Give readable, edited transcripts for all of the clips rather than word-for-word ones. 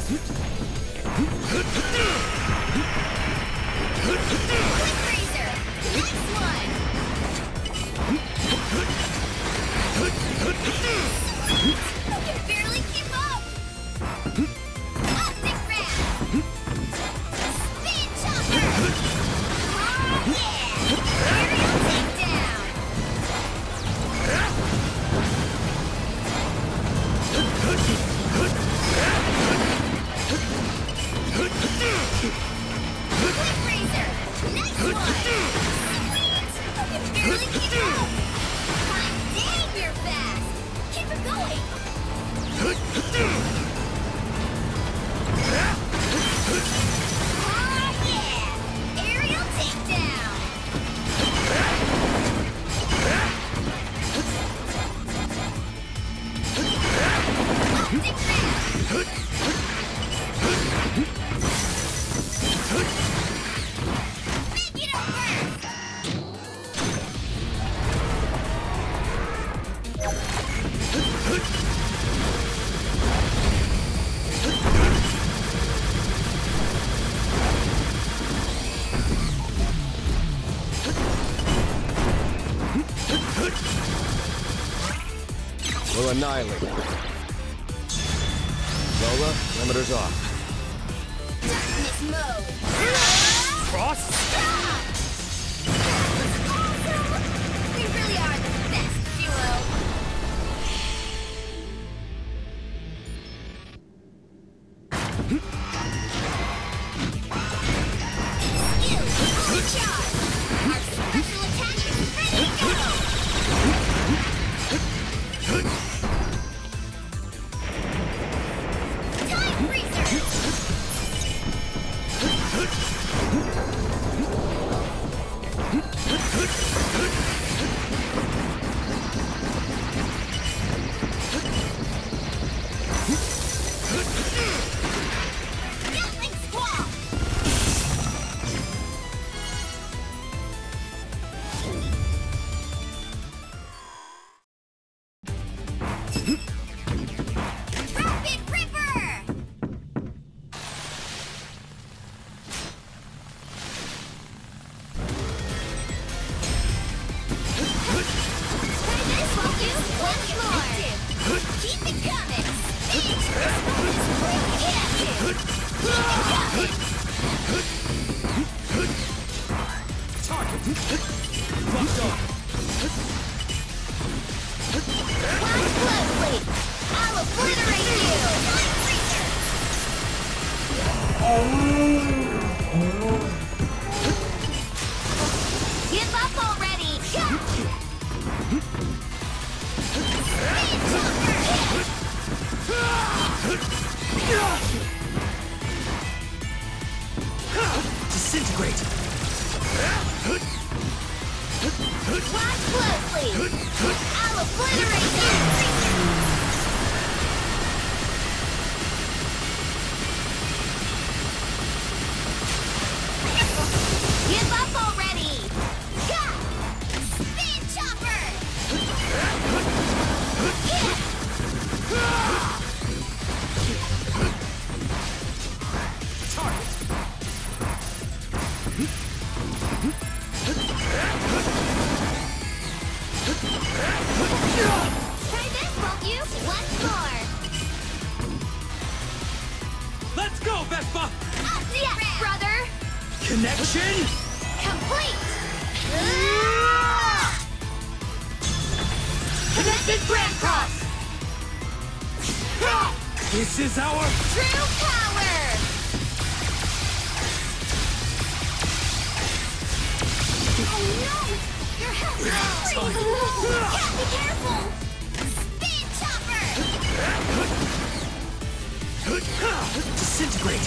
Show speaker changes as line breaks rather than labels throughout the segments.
We'll annihilate it. Lola, limiters off.
Darkness mode.
Cross?
Stop! Awesome! We really are the best duo. Skills fully charged. Our special attack is ready to go. Time freezer! Gatling squall! Rapid Ripper! Try this, won't you? Once more! Keep it coming! Finish this bonus break active! Keep it coming!
Target! Locked on!
Watch closely! I'll obliterate you! Time freezer! Give up already! Spin
Disintegrate!
Watch closely! I'll obliterate you! Give up already! Gah! Spin chopper!
Target!
Try this, won't you? Once more!
Let's go, Vespa!
Yes, brother!
Connection?
Complete! Connected Grand Cross!
This is our...
True power! Oh no! Your health is freezing! Yeah, be careful! Spin chopper!
Disintegrate!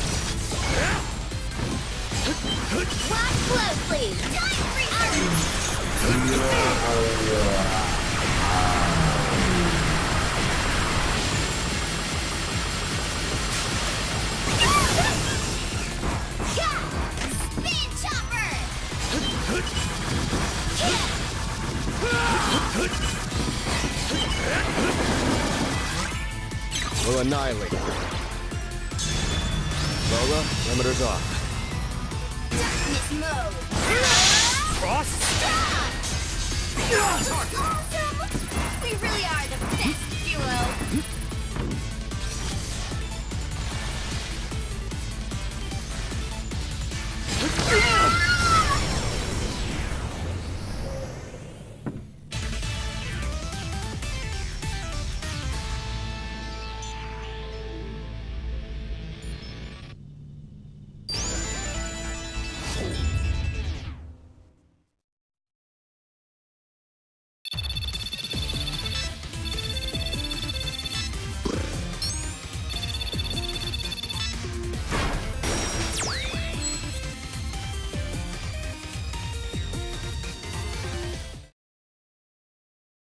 Watch closely! Time freezer! Gah! Spin chopper!
We'll annihilate it.
Umbrella, perimeter's off.
Darkness mode.
Frost.
Awesome! We really are the best duo.